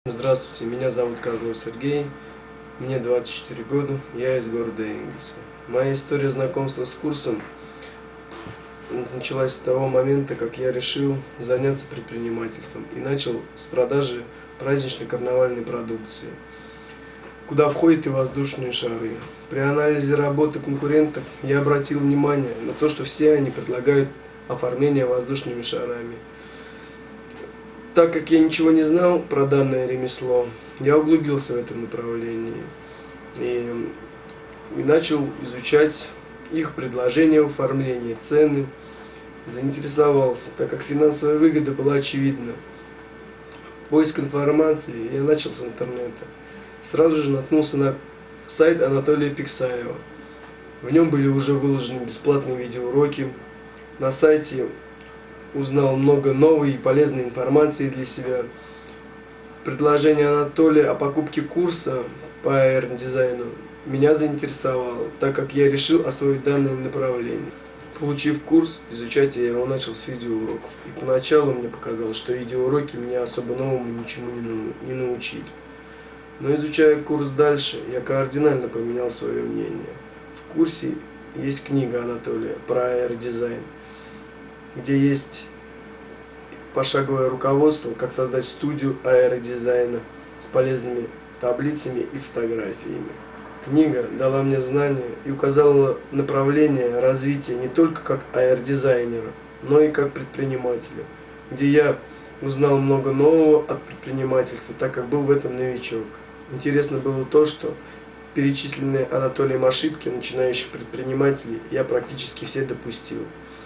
Здравствуйте, меня зовут Козлов Сергей, мне 24 года, я из города Энгельса. Моя история знакомства с курсом началась с того момента, как я решил заняться предпринимательством и начал с продажи праздничной карнавальной продукции, куда входят и воздушные шары. При анализе работы конкурентов я обратил внимание на то, что все они предлагают оформление воздушными шарами. Так как я ничего не знал про данное ремесло, я углубился в этом направлении и начал изучать их предложения, оформления, цены. Заинтересовался, так как финансовая выгода была очевидна. Поиск информации я начал с интернета. Сразу же наткнулся на сайт Анатолия Пиксаева. В нем были уже выложены бесплатные видеоуроки. На сайте узнал много новой и полезной информации для себя. Предложение Анатолия о покупке курса по AR-дизайну меня заинтересовало, так как я решил освоить данное направление. Получив курс, изучать я его начал с видеоуроков. И поначалу мне показалось, что видеоуроки меня особо новому ничему не научили. Но изучая курс дальше, я кардинально поменял свое мнение. В курсе есть книга Анатолия про AR-дизайн, где есть пошаговое руководство, как создать студию AR-дизайна с полезными таблицами и фотографиями. Книга дала мне знания и указала направление развития не только как AR-дизайнера, но и как предпринимателя, где я узнал много нового от предпринимательства, так как был в этом новичок. Интересно было то, что перечисленные Анатолием ошибки начинающих предпринимателей я практически все допустил.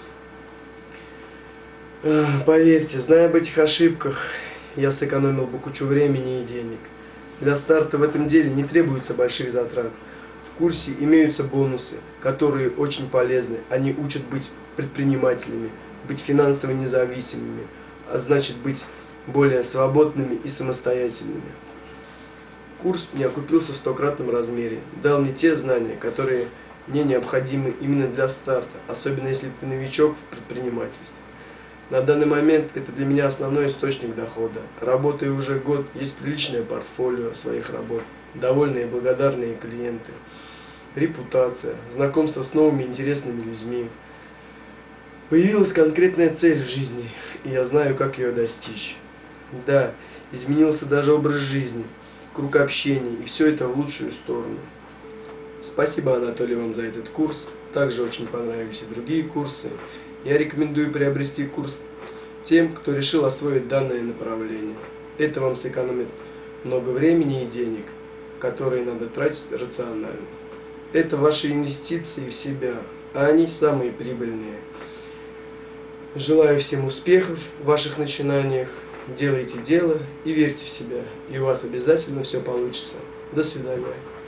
Поверьте, зная об этих ошибках, я сэкономил бы кучу времени и денег. Для старта в этом деле не требуется больших затрат. В курсе имеются бонусы, которые очень полезны. Они учат быть предпринимателями, быть финансово независимыми, а значит быть более свободными и самостоятельными. Курс мне окупился в 100-кратном размере, дал мне те знания, которые мне необходимы именно для старта, особенно если ты новичок в предпринимательстве. На данный момент это для меня основной источник дохода. Работая уже год, есть приличное портфолио своих работ, довольные и благодарные клиенты, репутация, знакомство с новыми интересными людьми. Появилась конкретная цель в жизни, и я знаю, как ее достичь. Да, изменился даже образ жизни, круг общения, и все это в лучшую сторону. Спасибо, Анатолий, вам за этот курс. Также очень понравились и другие курсы. Я рекомендую приобрести курс тем, кто решил освоить данное направление. Это вам сэкономит много времени и денег, которые надо тратить рационально. Это ваши инвестиции в себя, а они самые прибыльные. Желаю всем успехов в ваших начинаниях. Делайте дело и верьте в себя, и у вас обязательно все получится. До свидания.